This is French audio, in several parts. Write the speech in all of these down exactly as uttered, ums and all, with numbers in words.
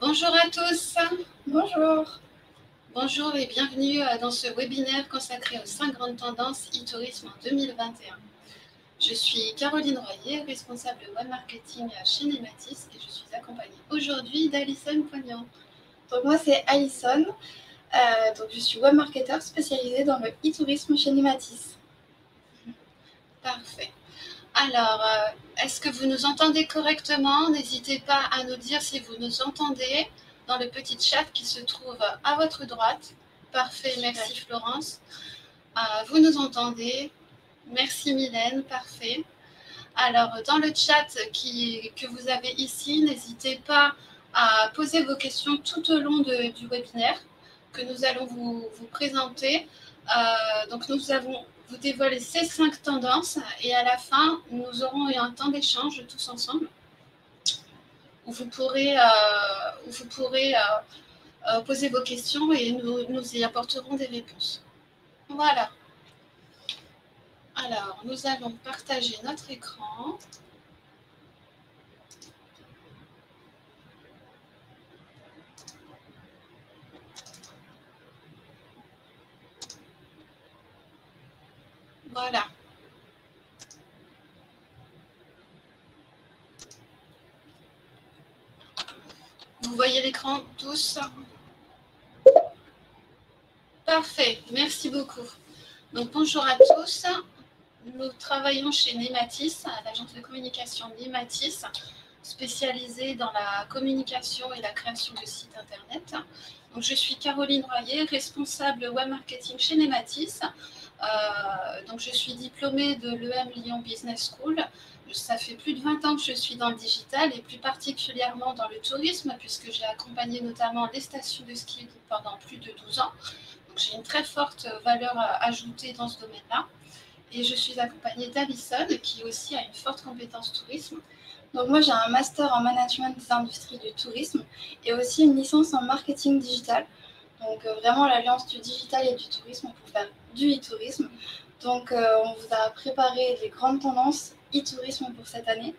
Bonjour à tous. Bonjour. Bonjour et bienvenue dans ce webinaire consacré aux cinq grandes tendances e-tourisme en deux mille vingt et un. Je suis Caroline Royer, responsable web marketing chez Nematis et je suis accompagnée aujourd'hui d'Alison Poignant. Donc moi c'est Alison, euh, donc je suis web marketeur spécialisée dans le e-tourisme chez Nematis. Parfait. Alors, euh, est-ce que vous nous entendez correctement? N'hésitez pas à nous dire si vous nous entendez dans le petit chat qui se trouve à votre droite. Parfait, merci Florence. Euh, vous nous entendez? Merci Mylène, parfait. Alors, dans le chat qui, que vous avez ici, n'hésitez pas à poser vos questions tout au long de, du webinaire que nous allons vous, vous présenter. Euh, donc, nous avons vous dévoilé ces cinq tendances et à la fin, nous aurons un temps d'échange tous ensemble où vous pourrez, euh, où vous pourrez euh, euh, poser vos questions et nous, nous y apporterons des réponses. Voilà. Alors, nous allons partager notre écran. Voilà. Vous voyez l'écran tous? Parfait, merci beaucoup. Donc, bonjour à tous. Nous travaillons chez Nematis, à l'agence de communication Nematis, spécialisée dans la communication et la création de sites internet. Donc, je suis Caroline Royer, responsable web marketing chez Nematis. Euh, donc, je suis diplômée de l'E M Lyon Business School. Ça fait plus de vingt ans que je suis dans le digital et plus particulièrement dans le tourisme, puisque j'ai accompagné notamment les stations de ski pendant plus de douze ans. Donc, j'ai une très forte valeur ajoutée dans ce domaine-là. Et je suis accompagnée d'Alison, qui aussi a une forte compétence tourisme. Donc moi j'ai un master en management des industries du tourisme et aussi une licence en marketing digital. Donc euh, vraiment l'alliance du digital et du tourisme pour faire du e-tourisme. Donc euh, on vous a préparé les grandes tendances e-tourisme pour cette année.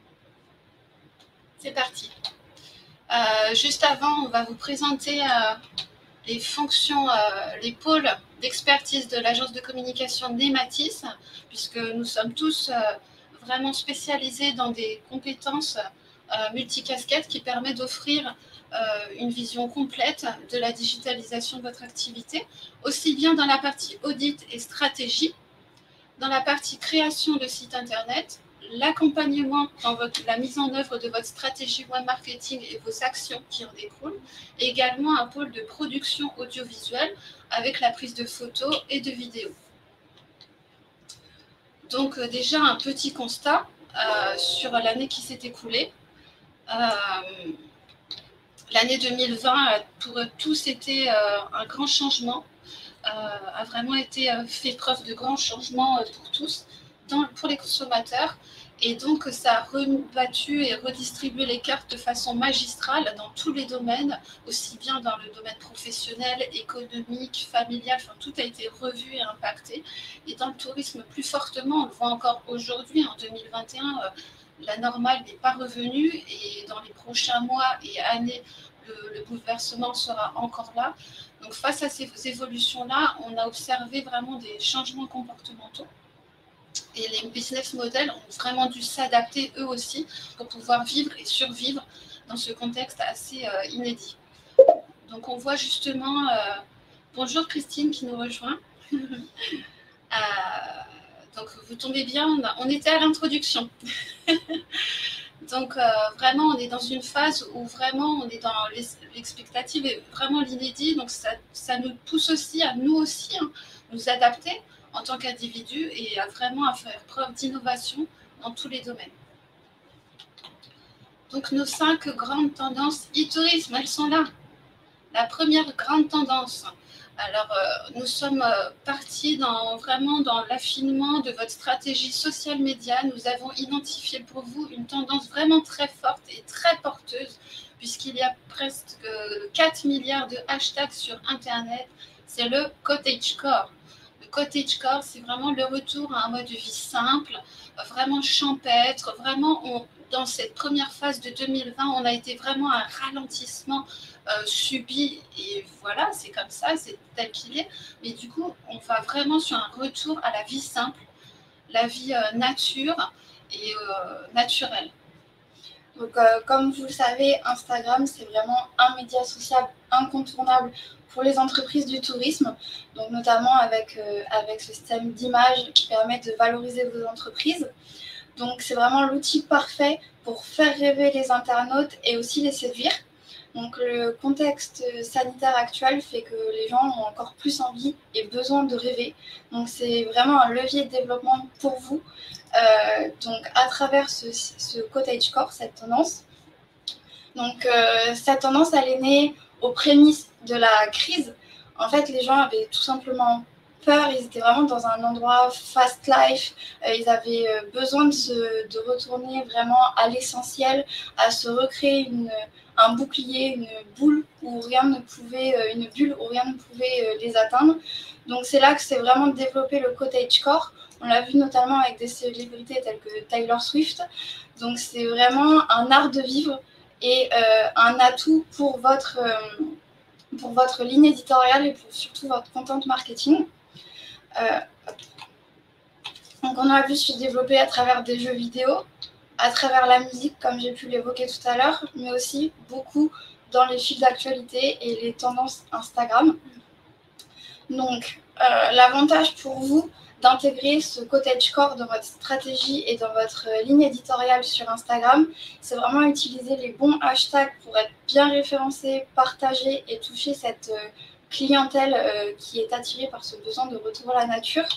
C'est parti. Euh, juste avant, on va vous présenter euh, les fonctions, euh, les pôles d'expertise de l'agence de communication Nematis, puisque nous sommes tous euh, vraiment spécialisés dans des compétences euh, multicasquettes qui permettent d'offrir euh, une vision complète de la digitalisation de votre activité, aussi bien dans la partie audit et stratégie, dans la partie création de site internet, l'accompagnement dans votre, la mise en œuvre de votre stratégie web marketing et vos actions qui en découlent, et également un pôle de production audiovisuelle avec la prise de photos et de vidéos. Donc euh, déjà un petit constat euh, sur l'année qui s'est écoulée. Euh, l'année deux mille vingt, pour tous, était euh, un grand changement, euh, a vraiment été euh, fait preuve de grands changements euh, pour tous, dans, pour les consommateurs. Et donc, ça a rebattu et redistribué les cartes de façon magistrale dans tous les domaines, aussi bien dans le domaine professionnel, économique, familial, enfin, tout a été revu et impacté. Et dans le tourisme, plus fortement, on le voit encore aujourd'hui, en deux mille vingt et un, euh, la normale n'est pas revenue et dans les prochains mois et années, le, le bouleversement sera encore là. Donc, face à ces évolutions-là, on a observé vraiment des changements comportementaux. Et les business models ont vraiment dû s'adapter eux aussi pour pouvoir vivre et survivre dans ce contexte assez euh, inédit. Donc on voit justement, euh, bonjour Christine qui nous rejoint. euh, donc vous tombez bien, on, a, on était à l'introduction. Donc euh, vraiment on est dans une phase où vraiment on est dans l'expectative et vraiment l'inédit. Donc ça, ça nous pousse aussi à nous aussi hein, nous adapter en tant qu'individu et à vraiment à faire preuve d'innovation dans tous les domaines. Donc nos cinq grandes tendances e-tourisme, elles sont là. La première grande tendance, alors euh, nous sommes euh, partis dans, vraiment dans l'affinement de votre stratégie social média. Nous avons identifié pour vous une tendance vraiment très forte et très porteuse, puisqu'il y a presque quatre milliards de hashtags sur Internet. C'est le cottagecore. Le cottagecore, c'est vraiment le retour à un mode de vie simple, vraiment champêtre. Vraiment, on, dans cette première phase de deux mille vingt, on a été vraiment un ralentissement euh, subi, et voilà, c'est comme ça, c'est tel qu'il est. Mais du coup, on va vraiment sur un retour à la vie simple, la vie euh, nature et euh, naturelle. Donc, euh, comme vous le savez, Instagram, c'est vraiment un média social incontournable pour les entreprises du tourisme, donc notamment avec, euh, avec ce système d'images qui permet de valoriser vos entreprises. Donc, c'est vraiment l'outil parfait pour faire rêver les internautes et aussi les séduire. Donc, le contexte sanitaire actuel fait que les gens ont encore plus envie et besoin de rêver. Donc, c'est vraiment un levier de développement pour vous. Euh, donc, à travers ce, ce cottagecore, cette tendance. Donc, euh, cette tendance, elle est née aux prémices de la crise. En fait, les gens avaient tout simplement peur. Ils étaient vraiment dans un endroit fast life. Euh, ils avaient euh, besoin de, se, de retourner vraiment à l'essentiel, à se recréer une, un bouclier, une boule où rien ne pouvait, euh, une bulle où rien ne pouvait euh, les atteindre. Donc, c'est là que c'est vraiment développé le cottagecore. On l'a vu notamment avec des célébrités telles que Taylor Swift. Donc, c'est vraiment un art de vivre et euh, un atout pour votre, euh, pour votre ligne éditoriale et pour surtout votre content marketing. Euh, donc, on a vu se développer à travers des jeux vidéo, à travers la musique, comme j'ai pu l'évoquer tout à l'heure, mais aussi beaucoup dans les fils d'actualité et les tendances Instagram. Donc, euh, l'avantage pour vous d'intégrer ce cottagecore dans votre stratégie et dans votre ligne éditoriale sur Instagram, c'est vraiment utiliser les bons hashtags pour être bien référencé, partagé et toucher cette euh, clientèle euh, qui est attirée par ce besoin de retour à la nature,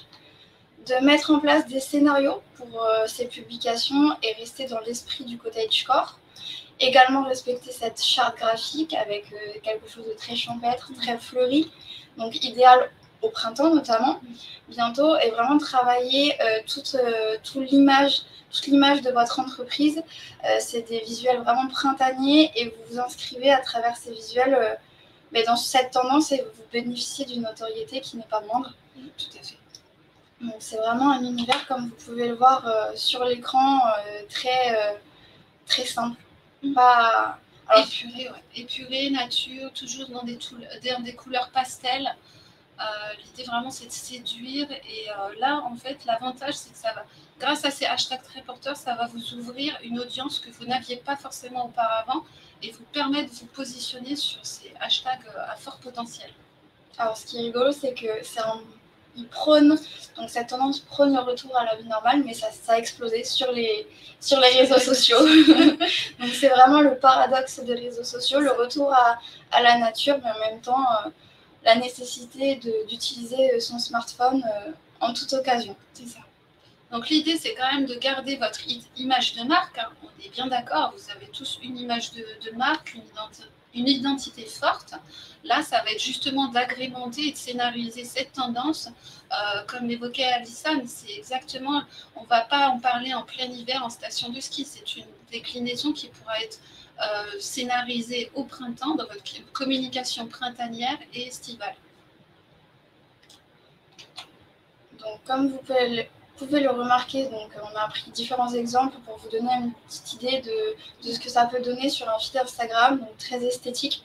de mettre en place des scénarios pour euh, ces publications et rester dans l'esprit du cottagecore. Également respecter cette charte graphique avec euh, quelque chose de très champêtre, très fleuri, donc idéal au printemps notamment, bientôt, et vraiment travailler euh, toute, euh, toute l'image toute l'image de votre entreprise. Euh, c'est des visuels vraiment printaniers et vous vous inscrivez à travers ces visuels euh, mais dans cette tendance et vous bénéficiez d'une notoriété qui n'est pas moindre. Tout à fait. Donc c'est vraiment un univers, comme vous pouvez le voir euh, sur l'écran, euh, très, euh, très simple. Pas... Alors, épuré, ouais. Épuré, nature, toujours dans des, dans des couleurs pastel. Euh, L'idée vraiment c'est de séduire et euh, là en fait l'avantage c'est que ça va, grâce à ces hashtags très porteurs, ça va vous ouvrir une audience que vous n'aviez pas forcément auparavant et vous permettre de vous positionner sur ces hashtags à fort potentiel. Alors ce qui est rigolo c'est que c'est un... il prône, donc cette tendance prône le retour à la vie normale, mais ça, ça a explosé sur les, sur les réseaux sociaux. Donc c'est vraiment le paradoxe des réseaux sociaux, le retour à, à la nature, mais en même temps euh, la nécessité d'utiliser son smartphone euh, en toute occasion. C'est ça. Donc l'idée, c'est quand même de garder votre image de marque. Hein. On est bien d'accord, vous avez tous une image de, de marque, une identité, une identité forte. Là, ça va être justement d'agrémenter et de scénariser cette tendance. Euh, comme l'évoquait Alissa, c'est exactement, on ne va pas en parler en plein hiver en station de ski. C'est une déclinaison qui pourra être euh, scénarisée au printemps dans votre communication printanière et estivale. Donc, comme vous pouvez le, pouvez le remarquer, donc, on a pris différents exemples pour vous donner une petite idée de, de ce que ça peut donner sur un feed Instagram, donc très esthétique.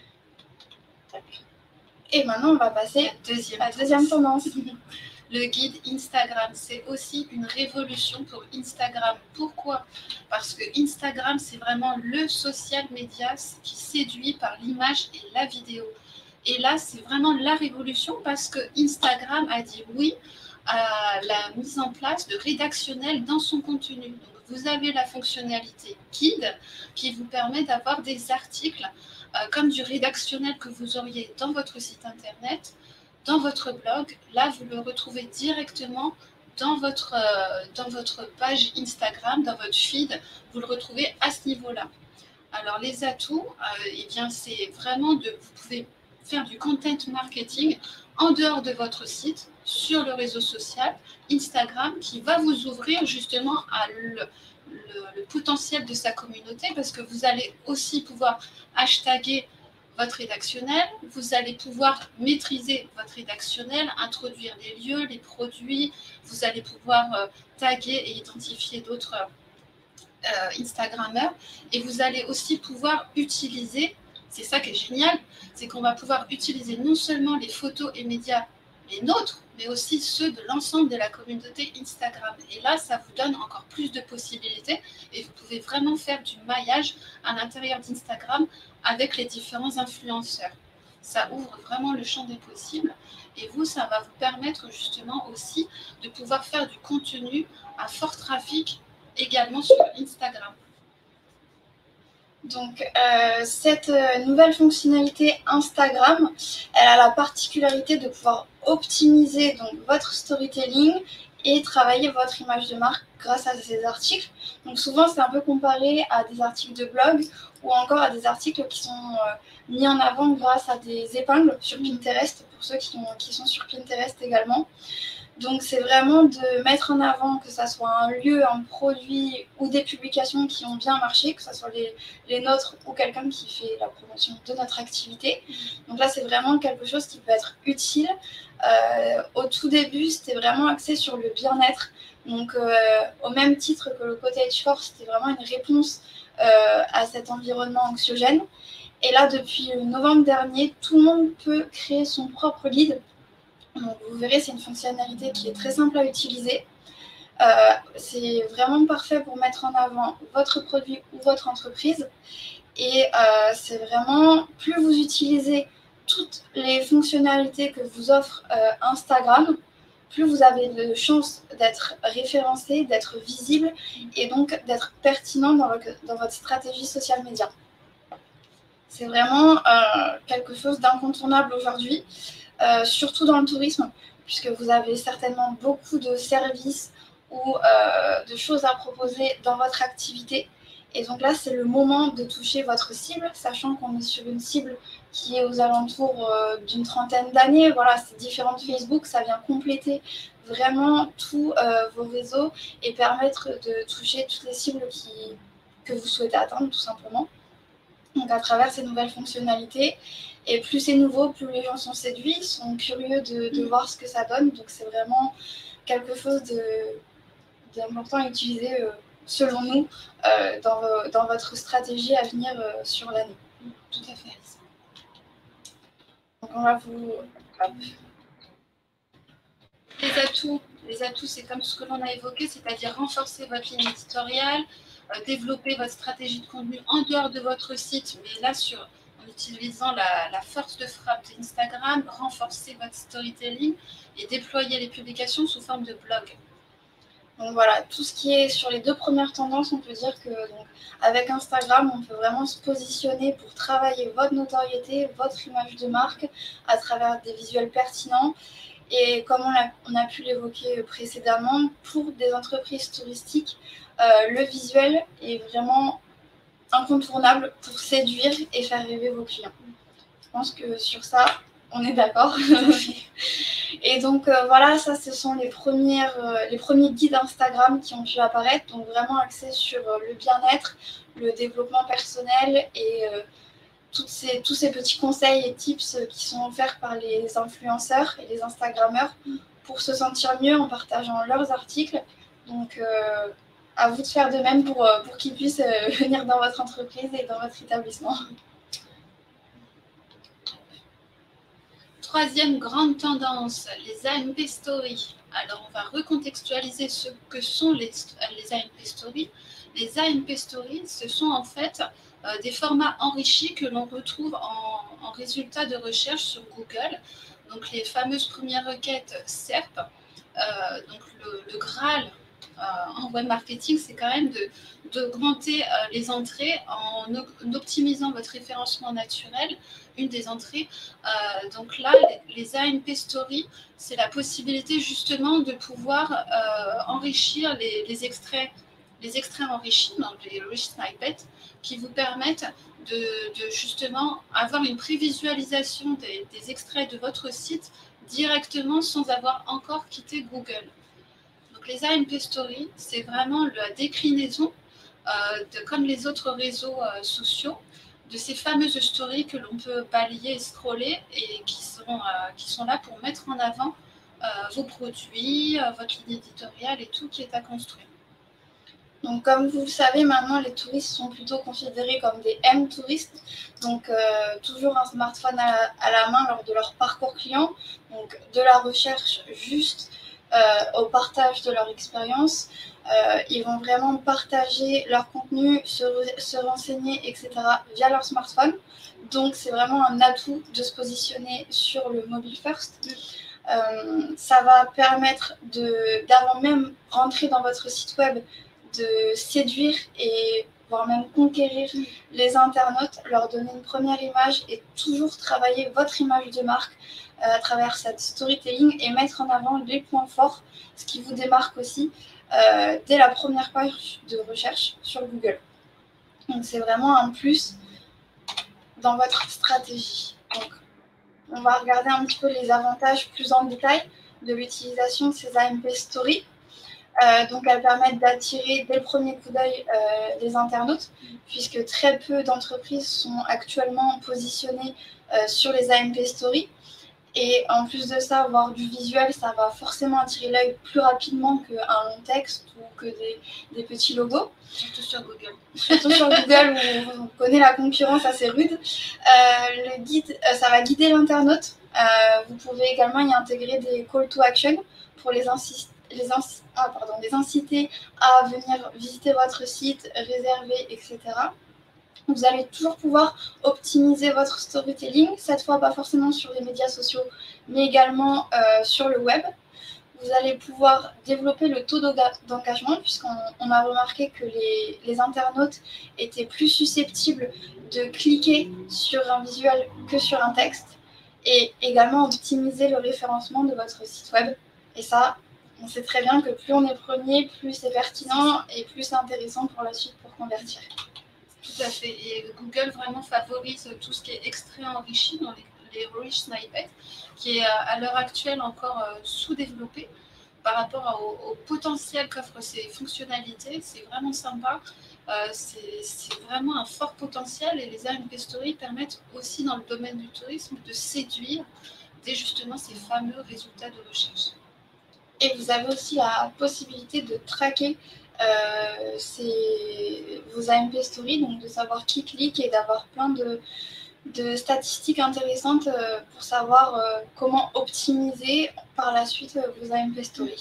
Et maintenant, on va passer à la deuxième, à la deuxième tendance. Le guide Instagram, c'est aussi une révolution pour Instagram. Pourquoi? Parce que Instagram, c'est vraiment le social media qui séduit par l'image et la vidéo. Et là, c'est vraiment la révolution parce que Instagram a dit oui à la mise en place de rédactionnel dans son contenu. Donc, vous avez la fonctionnalité guide qui vous permet d'avoir des articles euh, comme du rédactionnel que vous auriez dans votre site internet, dans votre blog. Là, vous le retrouvez directement dans votre, euh, dans votre page Instagram, dans votre feed. Vous le retrouvez à ce niveau-là. Alors, les atouts, euh, eh bien, c'est vraiment de... Vous pouvez faire du content marketing en dehors de votre site, sur le réseau social Instagram, qui va vous ouvrir justement à le, le, le potentiel de sa communauté, parce que vous allez aussi pouvoir hashtaguer votre rédactionnel, vous allez pouvoir maîtriser votre rédactionnel, introduire les lieux, les produits, vous allez pouvoir euh, taguer et identifier d'autres euh, Instagrammeurs, et vous allez aussi pouvoir utiliser, c'est ça qui est génial, c'est qu'on va pouvoir utiliser non seulement les photos et médias, les nôtres, mais aussi ceux de l'ensemble de la communauté Instagram. Et là, ça vous donne encore plus de possibilités et vous pouvez vraiment faire du maillage à l'intérieur d'Instagram avec les différents influenceurs. Ça ouvre vraiment le champ des possibles et vous, ça va vous permettre justement aussi de pouvoir faire du contenu à fort trafic également sur Instagram. Donc, euh, cette euh, nouvelle fonctionnalité Instagram, elle a la particularité de pouvoir optimiser donc, votre storytelling et travailler votre image de marque grâce à ces articles. Donc, souvent, c'est un peu comparé à des articles de blog ou encore à des articles qui sont euh, mis en avant grâce à des épingles sur Pinterest, pour ceux qui, ont, qui sont sur Pinterest également. Donc, c'est vraiment de mettre en avant que ça soit un lieu, un produit ou des publications qui ont bien marché, que ce soit les, les nôtres ou quelqu'un qui fait la promotion de notre activité. Donc là, c'est vraiment quelque chose qui peut être utile. Euh, au tout début, c'était vraiment axé sur le bien-être. Donc, euh, au même titre que le Cottagecore, c'était vraiment une réponse euh, à cet environnement anxiogène. Et là, depuis novembre dernier, tout le monde peut créer son propre lead. Donc, vous verrez, c'est une fonctionnalité qui est très simple à utiliser. Euh, c'est vraiment parfait pour mettre en avant votre produit ou votre entreprise. Et euh, c'est vraiment, plus vous utilisez toutes les fonctionnalités que vous offre euh, Instagram, plus vous avez de chances d'être référencé, d'être visible et donc d'être pertinent dans, le, dans votre stratégie social media. C'est vraiment euh, quelque chose d'incontournable aujourd'hui. Euh, surtout dans le tourisme, puisque vous avez certainement beaucoup de services ou euh, de choses à proposer dans votre activité. Et donc là, c'est le moment de toucher votre cible, sachant qu'on est sur une cible qui est aux alentours euh, d'une trentaine d'années. Voilà, c'est différent de Facebook, ça vient compléter vraiment tous euh, vos réseaux et permettre de toucher toutes les cibles qui, que vous souhaitez atteindre, tout simplement. Donc à travers ces nouvelles fonctionnalités. Et plus c'est nouveau, plus les gens sont séduits, sont curieux de, de voir ce que ça donne. Donc c'est vraiment quelque chose d'important à utiliser, euh, selon nous, euh, dans, vos, dans votre stratégie à venir euh, sur l'année. Tout à fait. Donc on va vous... Hop. Les atouts, les atouts, c'est comme ce que l'on a évoqué, c'est-à-dire renforcer votre ligne éditoriale, euh, développer votre stratégie de contenu en dehors de votre site, mais là sur en utilisant la, la force de frappe d'Instagram, renforcer votre storytelling et déployer les publications sous forme de blog. Donc voilà, tout ce qui est sur les deux premières tendances, on peut dire que donc, avec Instagram, on peut vraiment se positionner pour travailler votre notoriété, votre image de marque à travers des visuels pertinents. Et comme on a, on a pu l'évoquer précédemment, pour des entreprises touristiques, euh, le visuel est vraiment incontournable pour séduire et faire rêver vos clients. Je pense que sur ça, on est d'accord. Et donc euh, voilà, ça ce sont les, premières, euh, les premiers guides Instagram qui ont pu apparaître, donc vraiment axés sur euh, le bien-être, le développement personnel et euh, toutes ces, tous ces petits conseils et tips qui sont offerts par les influenceurs et les Instagrammeurs pour se sentir mieux en partageant leurs articles. Donc euh, à vous de faire de même pour, pour qu'ils puissent euh, venir dans votre entreprise et dans votre établissement. Troisième grande tendance, les A M P Stories. Alors, on va recontextualiser ce que sont les, les A M P Stories. Les A M P Stories, ce sont en fait euh, des formats enrichis que l'on retrouve en, en résultats de recherche sur Google. Donc, les fameuses premières requêtes S E R P. Euh, donc, le, le Graal euh, en web marketing, c'est quand même de, d'augmenter euh, les entrées en, en optimisant votre référencement naturel. Une des entrées. Euh, donc là, les, les A M P Stories, c'est la possibilité justement de pouvoir euh, enrichir les, les extraits, les extraits enrichis, donc les rich snippets, qui vous permettent de, de justement avoir une prévisualisation des, des extraits de votre site directement sans avoir encore quitté Google. Donc les A M P Stories, c'est vraiment la déclinaison euh, de, comme les autres réseaux euh, sociaux, de ces fameuses stories que l'on peut balayer et scroller et qui sont, euh, qui sont là pour mettre en avant euh, vos produits, euh, votre ligne éditoriale et tout qui est à construire. Donc, comme vous le savez, maintenant, les touristes sont plutôt considérés comme des M-touristes. Donc, euh, toujours un smartphone à la, à la main lors de leur parcours client. Donc, de la recherche juste euh, au partage de leur expérience. Euh, ils vont vraiment partager leur contenu, se, se renseigner, et cetera via leur smartphone. Donc, c'est vraiment un atout de se positionner sur le mobile first. Euh, ça va permettre de, d'avant même rentrer dans votre site web, de séduire et voire même conquérir les internautes, leur donner une première image et toujours travailler votre image de marque euh, à travers cette storytelling et mettre en avant les points forts, ce qui vous démarque aussi euh, dès la première page de recherche sur Google. Donc c'est vraiment un plus dans votre stratégie. Donc, on va regarder un petit peu les avantages plus en détail de l'utilisation de ces A M P Story. Euh, donc, elles permettent d'attirer dès le premier coup d'œil euh, les internautes, puisque très peu d'entreprises sont actuellement positionnées euh, sur les A M P Story. Et en plus de ça, voir du visuel, ça va forcément attirer l'œil plus rapidement qu'un long texte ou que des, des petits logos. Surtout sur Google. Surtout sur Google où on connaît la concurrence assez rude. Euh, le guide, euh, ça va guider l'internaute. Euh, vous pouvez également y intégrer des call to action pour les, insi les, inci ah, pardon, les inciter à venir visiter votre site, réserver, et cetera. Vous allez toujours pouvoir optimiser votre storytelling, cette fois pas forcément sur les médias sociaux, mais également euh, sur le web. Vous allez pouvoir développer le taux d'engagement, puisqu'on on a remarqué que les, les internautes étaient plus susceptibles de cliquer sur un visuel que sur un texte, et également optimiser le référencement de votre site web. Et ça, on sait très bien que plus on est premier, plus c'est pertinent et plus c'est intéressant pour la suite pour convertir. Tout à fait. Et Google vraiment favorise tout ce qui est extrait enrichi dans les, les rich snippets, qui est à l'heure actuelle encore euh, sous-développé par rapport au, au potentiel qu'offrent ces fonctionnalités. C'est vraiment sympa. Euh, c'est vraiment un fort potentiel et les A M P Story permettent aussi dans le domaine du tourisme de séduire dès justement ces fameux résultats de recherche. Et vous avez aussi la possibilité de traquer Euh, c'est vos A M P Story, donc de savoir qui clique et d'avoir plein de, de statistiques intéressantes euh, pour savoir euh, comment optimiser par la suite euh, vos A M P Story.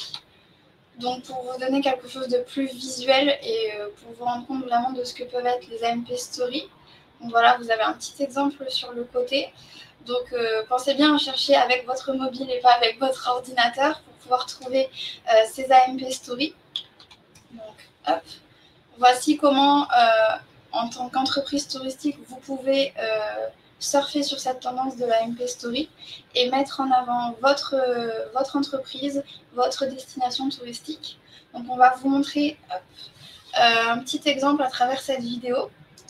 Donc pour vous donner quelque chose de plus visuel et euh, pour vous rendre compte vraiment de ce que peuvent être les A M P Story, donc voilà, vous avez un petit exemple sur le côté. Donc euh, pensez bien à chercher avec votre mobile et pas avec votre ordinateur pour pouvoir trouver euh, ces A M P Story. Donc, hop. Voici comment, euh, en tant qu'entreprise touristique, vous pouvez euh, surfer sur cette tendance de la A M P Story et mettre en avant votre, euh, votre entreprise, votre destination touristique. Donc, on va vous montrer hop, euh, un petit exemple à travers cette vidéo.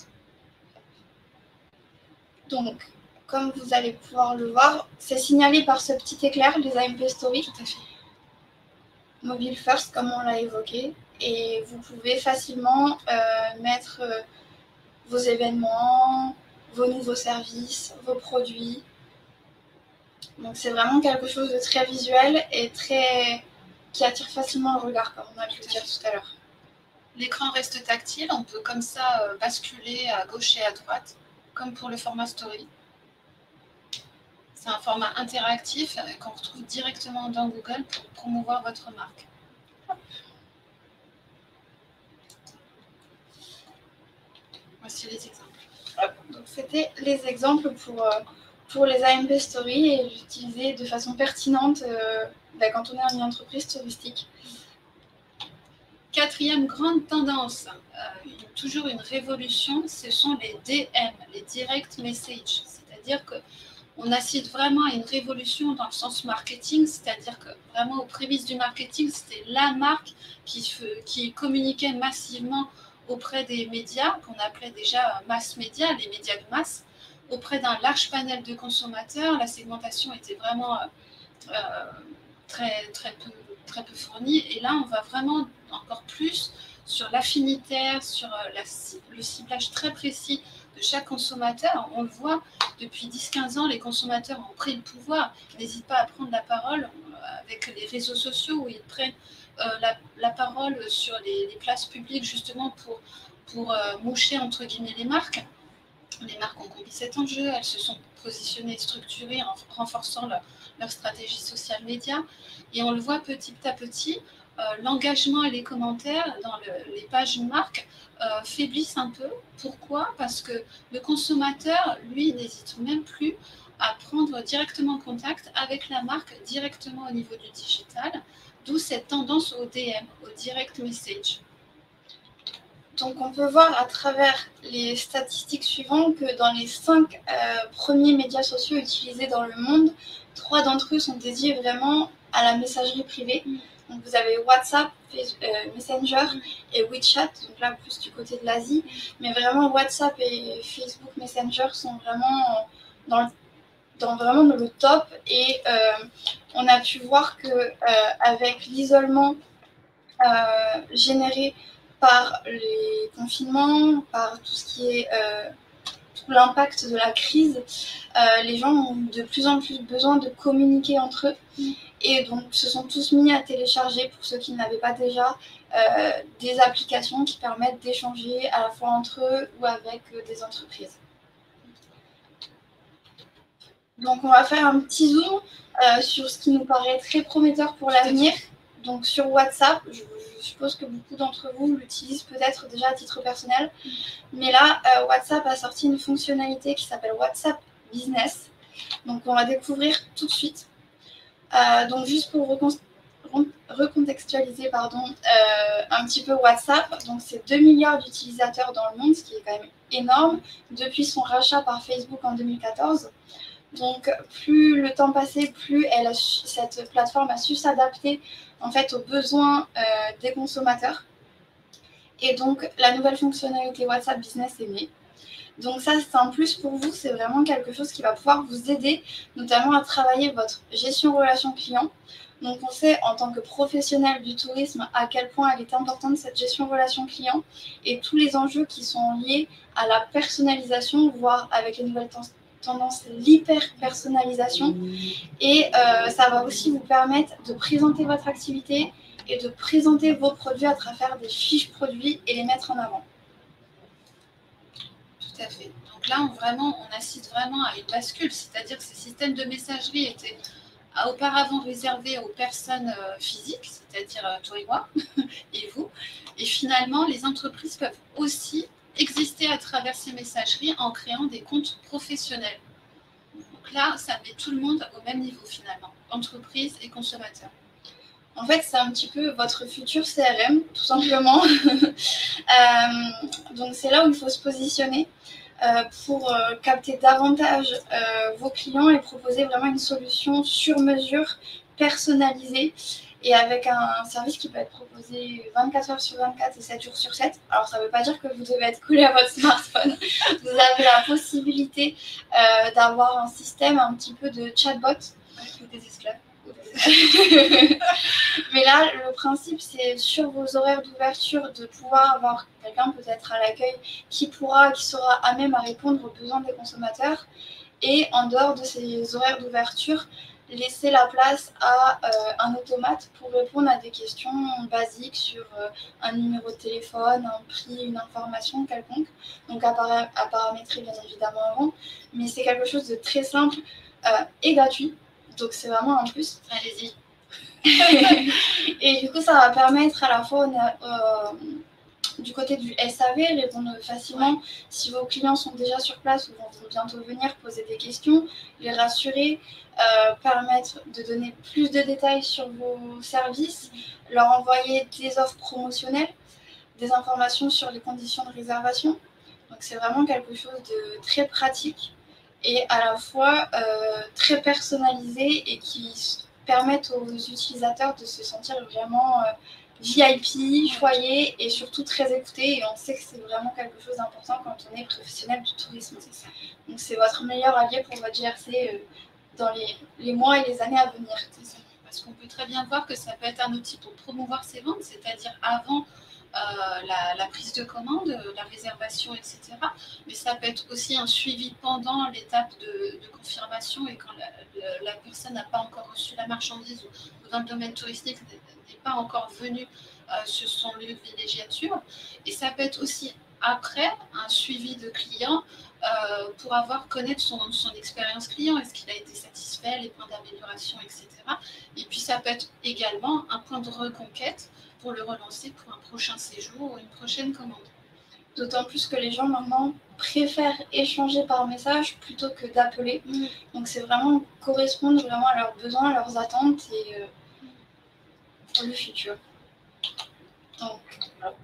Donc, comme vous allez pouvoir le voir, c'est signalé par ce petit éclair, les A M P Story. Tout à fait. Mobile First, comme on l'a évoqué. Et vous pouvez facilement euh, mettre euh, vos événements, vos nouveaux services, vos produits. Donc c'est vraiment quelque chose de très visuel et très qui attire facilement le regard, comme on a pu le dire tout à l'heure. L'écran reste tactile, on peut comme ça euh, basculer à gauche et à droite, comme pour le format Story. C'est un format interactif euh, qu'on retrouve directement dans Google pour promouvoir votre marque. Voici les exemples. Donc c'était les exemples pour, euh, pour les A M P Story et l'utiliser de façon pertinente euh, bah, quand on est une entreprise touristique. Quatrième grande tendance, euh, une, toujours une révolution, ce sont les D M, les Direct Message. C'est-à-dire qu'on assiste vraiment à une révolution dans le sens marketing, c'est-à-dire que vraiment aux prémices du marketing, c'était la marque qui, qui communiquait massivement auprès des médias, qu'on appelait déjà mass média, les médias de masse, auprès d'un large panel de consommateurs. La segmentation était vraiment euh, euh, très, très, peu, très peu fournie. Et là, on va vraiment encore plus sur l'affinitaire, sur la, le ciblage très précis de chaque consommateur. On le voit depuis dix à quinze ans, les consommateurs ont pris le pouvoir. Ils n'hésitent pas à prendre la parole avec les réseaux sociaux où ils prennent euh, la, la parole sur les, les places publiques justement pour, pour euh, moucher entre guillemets les marques. Les marques ont compris cet enjeu, elles se sont positionnées, structurées en renforçant leur, leur stratégie social média. Et on le voit petit à petit, euh, l'engagement et les commentaires dans le, les pages de marque euh, faiblissent un peu. Pourquoi? Parce que le consommateur, lui, n'hésite même plus à prendre directement contact avec la marque directement au niveau du digital, d'où cette tendance au D M, au direct message. Donc on peut voir à travers les statistiques suivantes que dans les cinq euh, premiers médias sociaux utilisés dans le monde, trois d'entre eux sont dédiés vraiment à la messagerie privée. Donc vous avez WhatsApp, euh, Messenger et WeChat, donc là plus du côté de l'Asie. Mais vraiment WhatsApp et Facebook Messenger sont vraiment dans, le, dans, vraiment dans le top. Et euh, on a pu voir qu'avec euh, l'isolement euh, généré par les confinements, par tout ce qui est euh, tout l'impact de la crise, euh, les gens ont de plus en plus besoin de communiquer entre eux et donc se sont tous mis à télécharger, pour ceux qui ne l'avaient pas déjà, euh, des applications qui permettent d'échanger à la fois entre eux ou avec euh, des entreprises. Donc on va faire un petit zoom euh, sur ce qui nous paraît très prometteur pour l'avenir. Donc sur WhatsApp, je, je suppose que beaucoup d'entre vous l'utilisent peut-être déjà à titre personnel, mais là euh, WhatsApp a sorti une fonctionnalité qui s'appelle WhatsApp Business. Donc on va découvrir tout de suite. Euh, donc juste pour recon recontextualiser pardon, euh, un petit peu WhatsApp, donc c'est deux milliards d'utilisateurs dans le monde, ce qui est quand même énorme, depuis son rachat par Facebook en deux mille quatorze. Donc, plus le temps passait, plus elle a su, cette plateforme a su s'adapter en fait aux besoins euh, des consommateurs. Et donc, la nouvelle fonctionnalité WhatsApp Business est née. Donc ça, c'est un plus pour vous. C'est vraiment quelque chose qui va pouvoir vous aider, notamment à travailler votre gestion relation client. Donc, on sait en tant que professionnel du tourisme à quel point elle est importante cette gestion relation client et tous les enjeux qui sont liés à la personnalisation, voire avec les nouvelles tendances tendance l'hyper-personnalisation et euh, ça va aussi vous permettre de présenter votre activité et de présenter vos produits à travers des fiches produits et les mettre en avant. Tout à fait. Donc là, on, vraiment, on assiste vraiment à une bascule, c'est-à-dire que ces systèmes de messagerie étaient auparavant réservés aux personnes euh, physiques, c'est-à-dire euh, toi et moi et vous, et finalement, les entreprises peuvent aussi exister à travers ces messageries en créant des comptes professionnels. Donc là, ça met tout le monde au même niveau finalement, entreprise et consommateur. En fait, c'est un petit peu votre futur C R M, tout simplement. euh, donc c'est là où il faut se positionner euh, pour euh, capter davantage euh, vos clients et proposer vraiment une solution sur mesure, personnalisée, et avec un service qui peut être proposé vingt-quatre heures sur vingt-quatre et sept jours sur sept. Alors, ça ne veut pas dire que vous devez être collé à votre smartphone. Vous avez la possibilité euh, d'avoir un système un petit peu de chatbot. Avec des esclaves. Mais là, le principe, c'est sur vos horaires d'ouverture de pouvoir avoir quelqu'un peut-être à l'accueil qui pourra, qui sera à même à répondre aux besoins des consommateurs. Et en dehors de ces horaires d'ouverture, laisser la place à euh, un automate pour répondre à des questions basiques sur euh, un numéro de téléphone, un prix, une information quelconque. Donc à, para à paramétrer bien évidemment avant. Mais c'est quelque chose de très simple euh, et gratuit. Donc c'est vraiment un plus. Allez-y. Et du coup, ça va permettre à la fois euh, du côté du S A V, répondre facilement. Ouais. Si vos clients sont déjà sur place ou vont bientôt venir, poser des questions, les rassurer, euh, permettre de donner plus de détails sur vos services, leur envoyer des offres promotionnelles, des informations sur les conditions de réservation. Donc c'est vraiment quelque chose de très pratique et à la fois euh, très personnalisé et qui permettent aux utilisateurs de se sentir vraiment euh, V I P, choyés et surtout très écoutés. Et on sait que c'est vraiment quelque chose d'important quand on est professionnel du tourisme. Ça. Donc c'est votre meilleur allié pour votre G R C euh, dans les, les mois et les années à venir. Parce qu'on peut très bien voir que ça peut être un outil pour promouvoir ses ventes, c'est-à-dire avant, euh, la, la prise de commande, la réservation, et cetera. Mais ça peut être aussi un suivi pendant l'étape de, de confirmation et quand la, la, la personne n'a pas encore reçu la marchandise ou, ou dans le domaine touristique n'est pas encore venue euh, sur son lieu de villégiature. Et ça peut être aussi après un suivi de client euh, pour avoir connaître son, son expérience client, est-ce qu'il a été satisfait, les points d'amélioration, et cetera. Et puis ça peut être également un point de reconquête pour le relancer pour un prochain séjour ou une prochaine commande. D'autant plus que les gens maintenant préfèrent échanger par message plutôt que d'appeler. Mmh. Donc c'est vraiment correspondre vraiment à leurs besoins, à leurs attentes et euh, pour le futur. Donc, hop.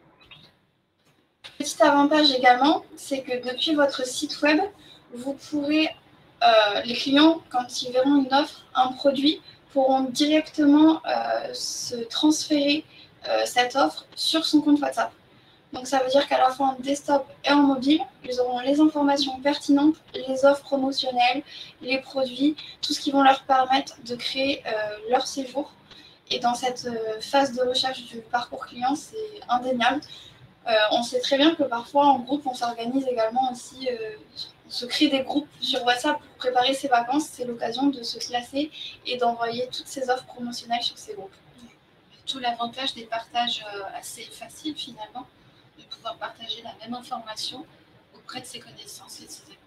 Petit avantage également, c'est que depuis votre site web, vous pourrez, euh, les clients, quand ils verront une offre, un produit, pourront directement euh, se transférer euh, cette offre sur son compte WhatsApp. Donc ça veut dire qu'à la fois en desktop et en mobile, ils auront les informations pertinentes, les offres promotionnelles, les produits, tout ce qui vont leur permettre de créer euh, leur séjour. Et dans cette euh, phase de recherche du parcours client, c'est indéniable. Euh, on sait très bien que parfois en groupe, on s'organise également aussi, euh, on se crée des groupes sur WhatsApp pour préparer ses vacances. C'est l'occasion de se classer et d'envoyer toutes ces offres promotionnelles sur ces groupes. Tout l'avantage des partages euh, assez faciles finalement, de pouvoir partager la même information auprès de ses connaissances et de ses amis.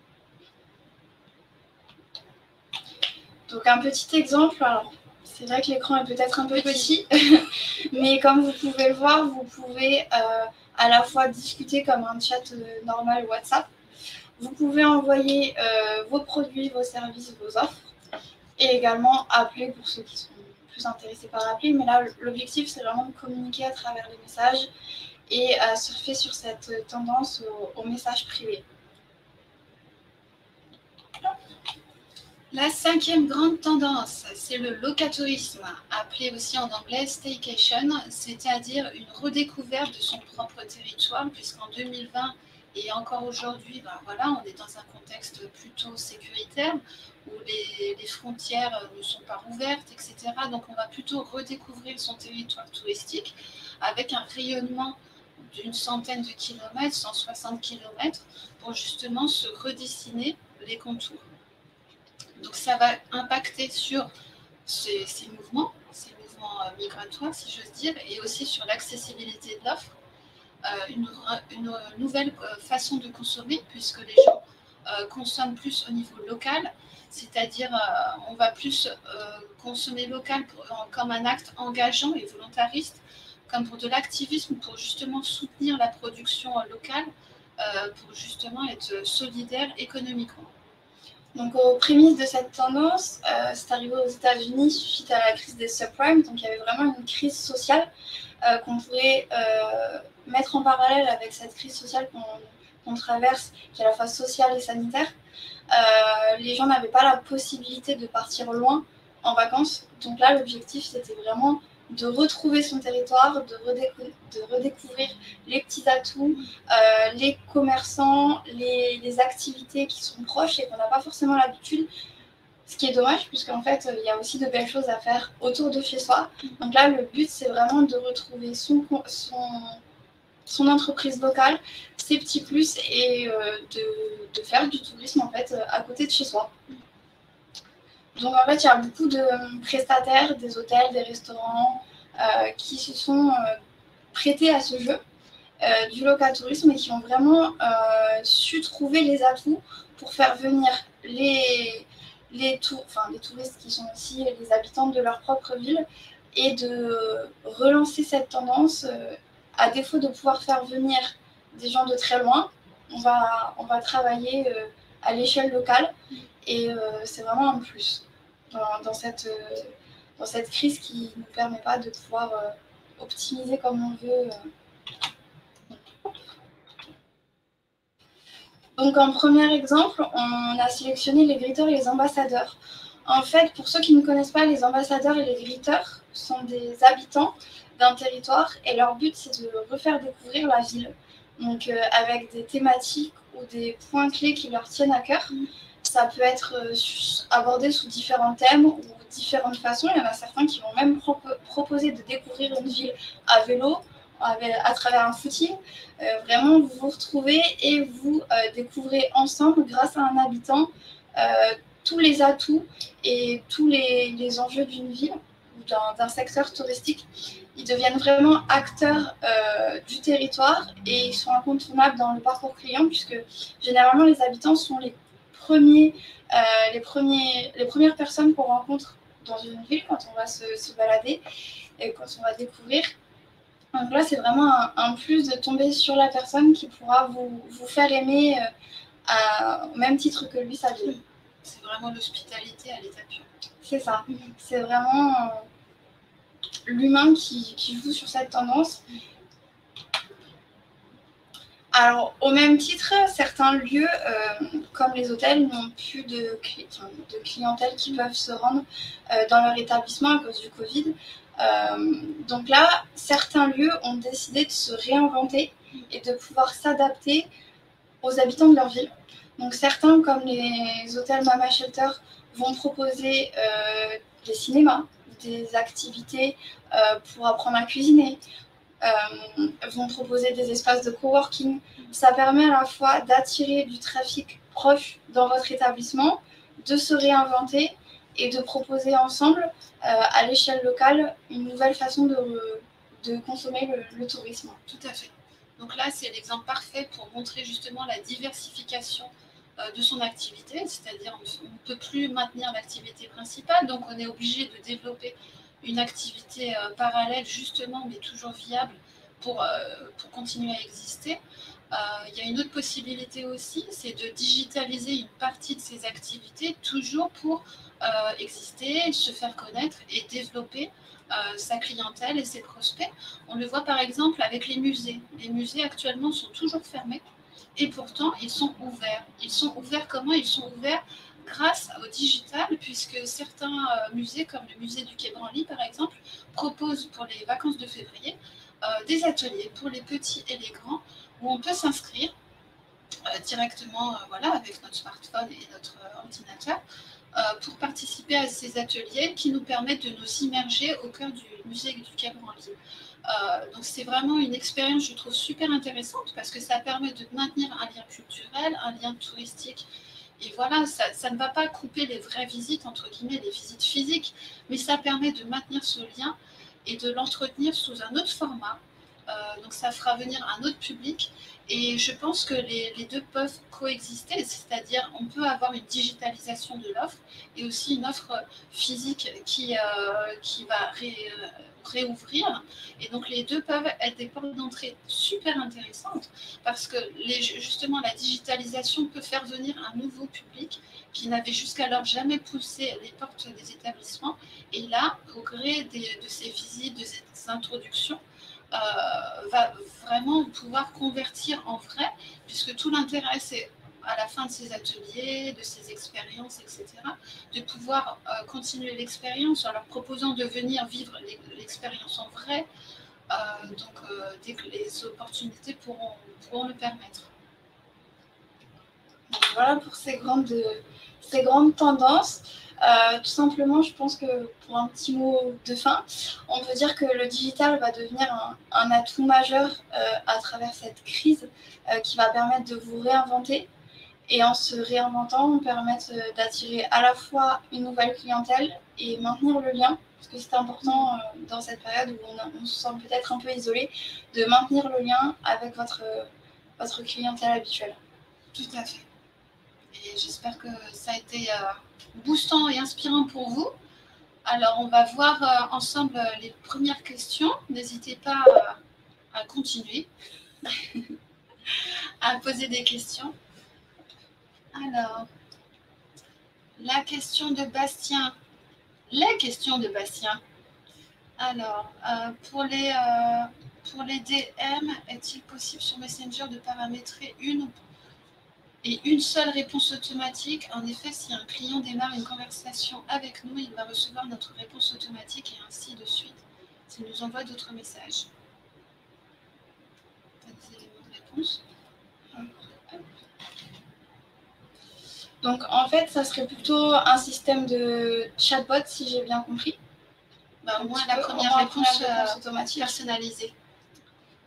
Donc un petit exemple, alors c'est vrai que l'écran est peut-être un peu petit, mais comme vous pouvez le voir, vous pouvez euh, à la fois discuter comme un chat euh, normal WhatsApp, vous pouvez envoyer euh, vos produits, vos services, vos offres, et également appeler pour ceux qui sont plus intéressés par appeler, mais là l'objectif c'est vraiment de communiquer à travers les messages et à surfer sur cette tendance au, au message privé. La cinquième grande tendance, c'est le locatourisme, appelé aussi en anglais staycation, c'est-à-dire une redécouverte de son propre territoire, puisqu'en deux mille vingt et encore aujourd'hui, ben voilà, on est dans un contexte plutôt sécuritaire, où les, les frontières ne sont pas rouvertes, et cetera. Donc on va plutôt redécouvrir son territoire touristique avec un rayonnement d'une centaine de kilomètres, cent soixante kilomètres, pour justement se redessiner les contours. Donc ça va impacter sur ces, ces mouvements, ces mouvements euh, migratoires, si j'ose dire, et aussi sur l'accessibilité de l'offre, euh, une, une nouvelle euh, façon de consommer, puisque les gens euh, consomment plus au niveau local, c'est-à-dire euh, on va plus euh, consommer local pour, en, comme un acte engageant et volontariste, comme pour de l'activisme, pour justement soutenir la production euh, locale, euh, pour justement être solidaire économiquement. Donc aux prémices de cette tendance, euh, c'est arrivé aux États-Unis suite à la crise des subprimes. Donc il y avait vraiment une crise sociale euh, qu'on pourrait euh, mettre en parallèle avec cette crise sociale qu'on qu'on traverse, qui est à la fois sociale et sanitaire. Euh, les gens n'avaient pas la possibilité de partir loin en vacances. Donc là, l'objectif, c'était vraiment de retrouver son territoire, de, redécou- de redécouvrir les petits atouts, euh, les commerçants, les, les activités qui sont proches et qu'on n'a pas forcément l'habitude. Ce qui est dommage, puisqu'en fait, il y a aussi de belles choses à faire autour de chez soi. Donc là, le but, c'est vraiment de retrouver son, son, son entreprise locale, ses petits plus et euh, de, de faire du tourisme en fait, à côté de chez soi. Donc en fait, il y a beaucoup de prestataires, des hôtels, des restaurants euh, qui se sont euh, prêtés à ce jeu euh, du locatourisme et qui ont vraiment euh, su trouver les atouts pour faire venir les, les, tour, enfin, les touristes qui sont aussi les habitants de leur propre ville et de relancer cette tendance. Euh, à défaut de pouvoir faire venir des gens de très loin, on va, on va travailler euh, à l'échelle locale et euh, c'est vraiment un plus. Dans, dans, cette, euh, dans cette crise qui ne nous permet pas de pouvoir euh, optimiser comme on veut. Euh. Donc en premier exemple, on a sélectionné les greeters et les ambassadeurs. En fait, pour ceux qui ne connaissent pas, les ambassadeurs et les greeters sont des habitants d'un territoire et leur but c'est de refaire découvrir la ville. Donc euh, avec des thématiques ou des points clés qui leur tiennent à cœur. Ça peut être euh, abordé sous différents thèmes ou différentes façons. Il y en a certains qui vont même pro proposer de découvrir une ville à vélo, avec, à travers un footing. Euh, vraiment, vous vous retrouvez et vous euh, découvrez ensemble, grâce à un habitant, euh, tous les atouts et tous les, les enjeux d'une ville ou d'un secteur touristique. Ils deviennent vraiment acteurs euh, du territoire et ils sont incontournables dans le parcours client, puisque généralement les habitants sont les, premiers, euh, les, premiers, les premières personnes qu'on rencontre dans une ville quand on va se, se balader et quand on va découvrir. Donc là, c'est vraiment un, un plus de tomber sur la personne qui pourra vous, vous faire aimer euh, à, au même titre que lui sa ville. C'est vraiment l'hospitalité à l'état pur. C'est ça. C'est vraiment euh, l'humain qui, qui joue sur cette tendance. Alors, au même titre, certains lieux, euh, comme les hôtels, n'ont plus de, cli de clientèle qui peuvent se rendre euh, dans leur établissement à cause du Covid. Euh, donc là, certains lieux ont décidé de se réinventer et de pouvoir s'adapter aux habitants de leur ville. Donc certains, comme les hôtels Mama Shelter, vont proposer euh, des cinémas, des activités euh, pour apprendre à cuisiner, euh, vont proposer des espaces de coworking. Ça permet à la fois d'attirer du trafic proche dans votre établissement, de se réinventer et de proposer ensemble, euh, à l'échelle locale, une nouvelle façon de, de consommer le, le tourisme. Tout à fait. Donc là, c'est l'exemple parfait pour montrer justement la diversification euh, de son activité, c'est-à-dire on ne peut plus maintenir l'activité principale, donc on est obligé de développer une activité euh, parallèle justement, mais toujours viable pour, euh, pour continuer à exister. Euh, il y a une autre possibilité aussi, c'est de digitaliser une partie de ces activités, toujours pour euh, exister, se faire connaître et développer euh, sa clientèle et ses prospects. On le voit par exemple avec les musées. Les musées actuellement sont toujours fermés et pourtant ils sont ouverts. Ils sont ouverts comment? Ils sont ouverts grâce au digital, puisque certains euh, musées, comme le musée du Quai Branly par exemple, proposent pour les vacances de février euh, des ateliers pour les petits et les grands, où on peut s'inscrire euh, directement euh, voilà, avec notre smartphone et notre euh, ordinateur euh, pour participer à ces ateliers qui nous permettent de nous immerger au cœur du musée du Quai Branly. Euh, donc c'est vraiment une expérience, je trouve, super intéressante parce que ça permet de maintenir un lien culturel, un lien touristique. Et voilà, ça, ça ne va pas couper les vraies visites, entre guillemets, les visites physiques, mais ça permet de maintenir ce lien et de l'entretenir sous un autre format. Euh, donc ça fera venir un autre public et je pense que les, les deux peuvent coexister, c'est-à-dire on peut avoir une digitalisation de l'offre et aussi une offre physique qui, euh, qui va ré, réouvrir, et donc les deux peuvent être des portes d'entrée super intéressantes parce que les, justement la digitalisation peut faire venir un nouveau public qui n'avait jusqu'alors jamais poussé les portes des établissements, et là au gré des, de ces visites, de ces introductions, Euh, va vraiment pouvoir convertir en vrai, puisque tout l'intérêt, c'est à la fin de ces ateliers, de ces expériences, et cetera, de pouvoir euh, continuer l'expérience en leur proposant de venir vivre l'expérience en vrai, euh, donc euh, dès que les opportunités pourront, pourront le permettre. Donc, voilà pour ces grandes, ces grandes tendances. Euh, tout simplement, je pense que pour un petit mot de fin, on peut dire que le digital va devenir un, un atout majeur euh, à travers cette crise euh, qui va permettre de vous réinventer. Et en se réinventant, permettre d'attirer à la fois une nouvelle clientèle et maintenir le lien, parce que c'est important euh, dans cette période où on, a, on se sent peut-être un peu isolé, de maintenir le lien avec votre, votre clientèle habituelle. Tout à fait. Et j'espère que ça a été euh, boostant et inspirant pour vous. Alors, on va voir euh, ensemble les premières questions. N'hésitez pas euh, à continuer à poser des questions. Alors, la question de Bastien. Les questions de Bastien. Alors, euh, pour, les, euh, pour les D M, est-il possible sur Messenger de paramétrer une et une seule réponse automatique? En effet, si un client démarre une conversation avec nous, il va recevoir notre réponse automatique et ainsi de suite s'il nous envoie d'autres messages. Pas des éléments de réponse. Donc en fait, ça serait plutôt un système de chatbot, si j'ai bien compris. Bah, au moins la première réponse, réponse automatique personnalisée.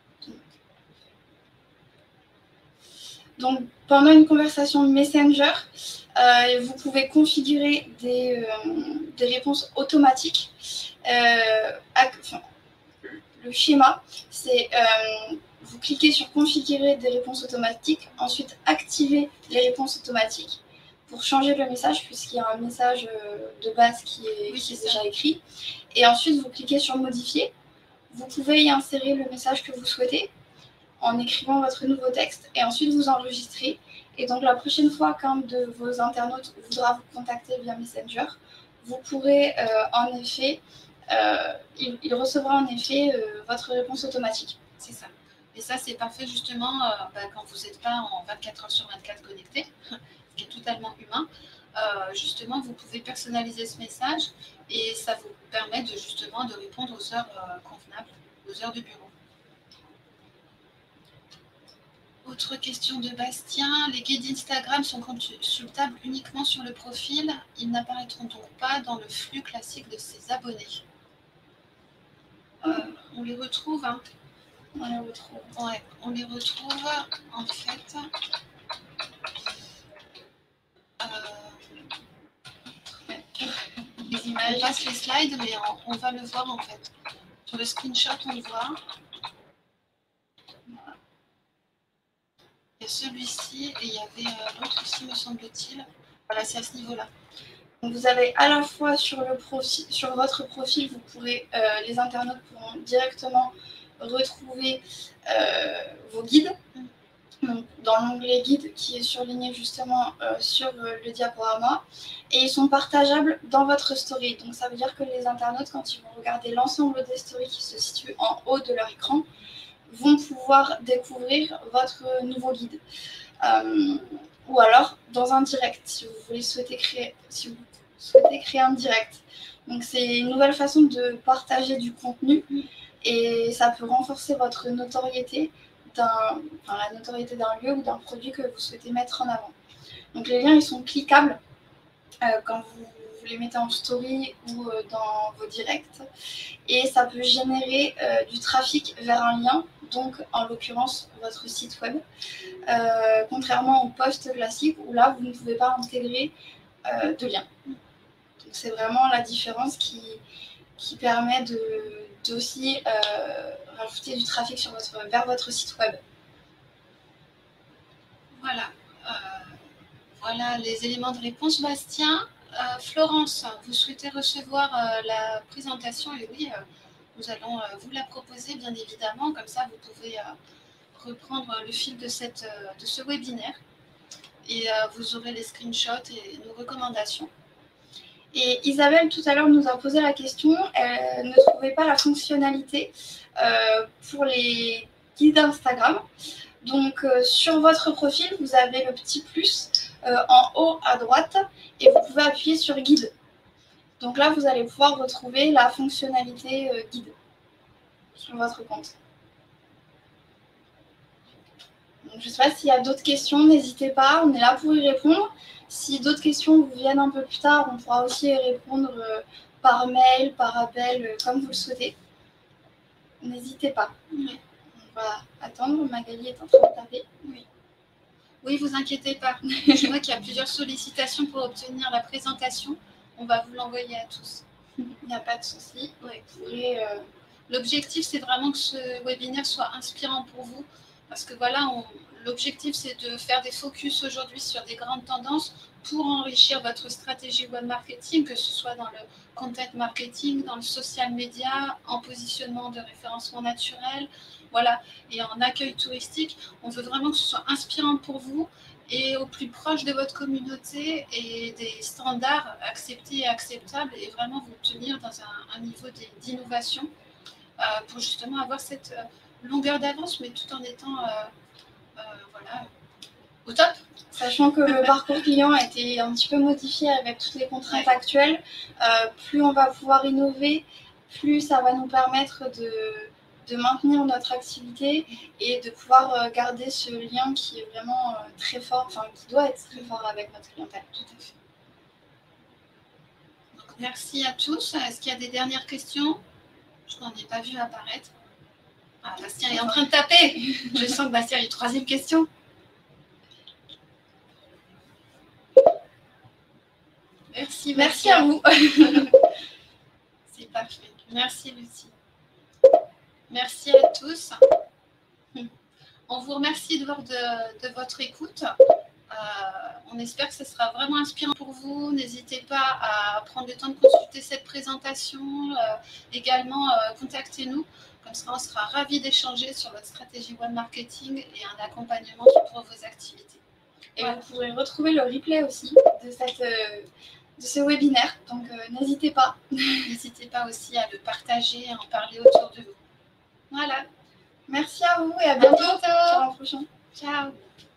Donc, pendant une conversation Messenger, euh, vous pouvez configurer des, euh, des réponses automatiques. Euh, enfin, le schéma, c'est euh, vous cliquez sur configurer des réponses automatiques, ensuite activer les réponses automatiques pour changer le message, puisqu'il y a un message de base qui est, oui, qui est déjà écrit. Et ensuite, vous cliquez sur modifier. Vous pouvez y insérer le message que vous souhaitez en écrivant votre nouveau texte et ensuite vous enregistrez. Et donc la prochaine fois qu'un de vos internautes voudra vous contacter via Messenger, vous pourrez euh, en effet, euh, il, il recevra en effet euh, votre réponse automatique. C'est ça. Et ça, c'est parfait justement euh, bah, quand vous n'êtes pas en vingt-quatre heures sur vingt-quatre connecté, ce qui est totalement humain. Euh, justement, vous pouvez personnaliser ce message et ça vous permet de, justement de répondre aux heures euh, convenables, aux heures de bureau. Autre question de Bastien. Les guides Instagram sont consultables uniquement sur le profil. Ils n'apparaîtront donc pas dans le flux classique de ses abonnés. Euh, on les retrouve, hein. On les retrouve. Ouais, on les retrouve en fait. Euh, les images. On passe les slides, mais on, on va le voir en fait. Sur le screenshot, on le voit. Voilà. Il y a celui-ci et il y avait euh, l'autre aussi, me semble-t-il. Voilà, c'est à ce niveau-là. Donc vous avez à la fois sur, le profil, sur votre profil, vous pourrez, euh, les internautes pourront directement retrouver euh, vos guides. Donc, dans l'onglet guide qui est surligné justement euh, sur euh, le diaporama, et ils sont partageables dans votre story. Donc ça veut dire que les internautes, quand ils vont regarder l'ensemble des stories qui se situent en haut de leur écran, vont pouvoir découvrir votre nouveau guide. Euh, ou alors dans un direct, si vous voulez souhaiter créer, si vous souhaitez créer un direct. Donc c'est une nouvelle façon de partager du contenu et ça peut renforcer votre notoriété, d'un, enfin, la notoriété d'un lieu ou d'un produit que vous souhaitez mettre en avant. Donc les liens, ils sont cliquables euh, quand vous, vous les mettez en story ou euh, dans vos directs. Et ça peut générer euh, du trafic vers un lien, donc en l'occurrence votre site web. Euh, contrairement au post classique où là, vous ne pouvez pas intégrer euh, de lien. Donc c'est vraiment la différence qui, qui permet de d'aussi euh, rajouter du trafic sur votre, vers votre site web. Voilà. Euh, voilà les éléments de réponse, Bastien. Euh, Florence, vous souhaitez recevoir euh, la présentation et oui, euh, nous allons euh, vous la proposer bien évidemment, comme ça vous pouvez euh, reprendre le fil de, cette, euh, de ce webinaire et euh, vous aurez les screenshots et nos recommandations. Et Isabelle, tout à l'heure, nous a posé la question, elle ne trouvait pas la fonctionnalité euh, pour les guides Instagram. Donc, euh, sur votre profil, vous avez le petit plus euh, en haut à droite et vous pouvez appuyer sur guide. Donc là, vous allez pouvoir retrouver la fonctionnalité euh, guide sur votre compte. Donc, je ne sais pas s'il y a d'autres questions, n'hésitez pas, on est là pour y répondre. Si d'autres questions vous viennent un peu plus tard, on pourra aussi y répondre euh, par mail, par appel, euh, comme vous le souhaitez. N'hésitez pas. Oui. On va attendre, Magali est en train de taper. Oui. Oui, vous inquiétez pas. Je vois qu'il y a plusieurs sollicitations pour obtenir la présentation. On va vous l'envoyer à tous. Il n'y a pas de souci. Oui. Vous pourrez, euh... L'objectif, c'est vraiment que ce webinaire soit inspirant pour vous. Parce que voilà, on... l'objectif, c'est de faire des focus aujourd'hui sur des grandes tendances pour enrichir votre stratégie web marketing, que ce soit dans le content marketing, dans le social media, en positionnement de référencement naturel, voilà, et en accueil touristique. On veut vraiment que ce soit inspirant pour vous et au plus proche de votre communauté et des standards acceptés et acceptables et vraiment vous tenir dans un, un niveau d'innovation euh, pour justement avoir cette euh, longueur d'avance, mais tout en étant euh, euh, voilà, au top. Sachant que le parcours client a été un petit peu modifié avec toutes les contraintes ouais. actuelles, euh, plus on va pouvoir innover, plus ça va nous permettre de, de maintenir notre activité et de pouvoir euh, garder ce lien qui est vraiment euh, très fort, enfin qui doit être très fort avec notre clientèle. Tout à fait. Donc, merci à tous. Est-ce qu'il y a des dernières questions? Je n'en ai pas vu apparaître. Ah, Bastien est en train de taper. Je sens que Bastien a une troisième question. Merci, Merci à vous. C'est parfait. Merci, Lucie. Merci à tous. On vous remercie de, de, de votre écoute. Euh, on espère que ce sera vraiment inspirant pour vous. N'hésitez pas à prendre le temps de consulter cette présentation. Euh, également, euh, contactez-nous. Comme ça, on sera ravis d'échanger sur votre stratégie web marketing et un accompagnement pour vos activités. Et voilà. Vous pourrez retrouver le replay aussi de, cette, euh, de ce webinaire. Donc, euh, n'hésitez pas. N'hésitez pas aussi à le partager, à en parler autour de vous. Voilà. Merci à vous et à bientôt. À bientôt. Sur un prochain. Ciao.